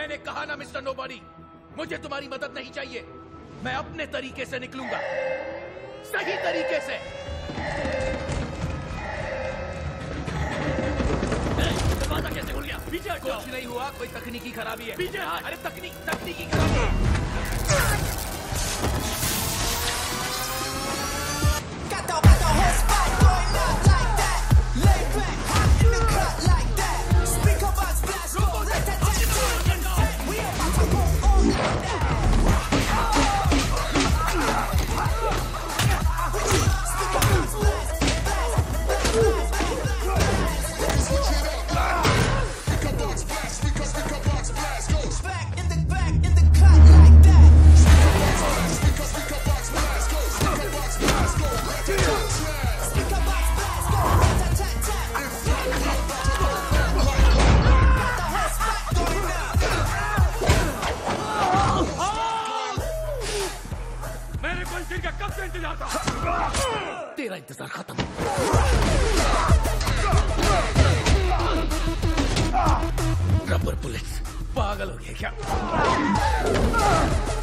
मैंने कहा ना मिस्टर नोबॉडी, मुझे तुम्हारी मदद नहीं चाहिए। मैं अपने तरीके से निकलूंगा, सही तरीके से। दरवाजा कैसे खुल गया? पीछे हट जाओ। कुछ नहीं हुआ, कोई तकनीकी खराबी है। पीछे हट। अरे तकनीकी खराबी है। तेरा इंतजार खत्म। रबर बुलेट्स, पागल हो गया क्या?